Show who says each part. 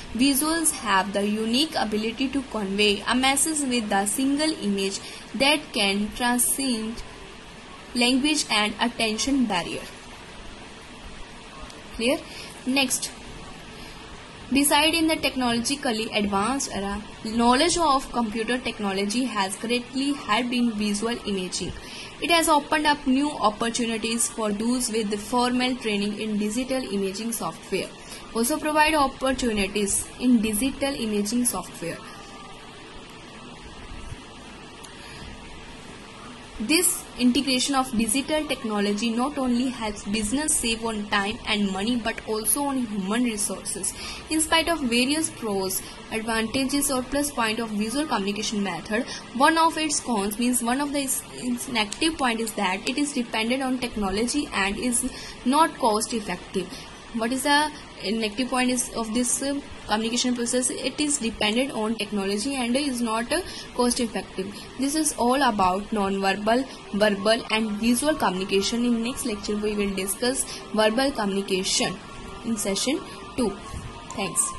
Speaker 1: Visuals have the unique ability to convey a message with a single image that can transcend language and attention barrier. Clear? Next, beside in the technologically advanced era, knowledge of computer technology has greatly helped in visual imaging. It has opened up new opportunities for those with formal training in digital imaging software. Also provide opportunities in digital imaging software. This integration of digital technology not only helps business save on time and money but also on human resources. In spite of various pros, advantages or plus point of visual communication method, one of its cons means one of the its negative point is that it is dependent on technology and is not cost effective. What is the negative point is of this communication process? It is dependent on technology and is not cost effective. This is all about non-verbal, verbal and visual communication. In next lecture we will discuss verbal communication in session 2. Thanks.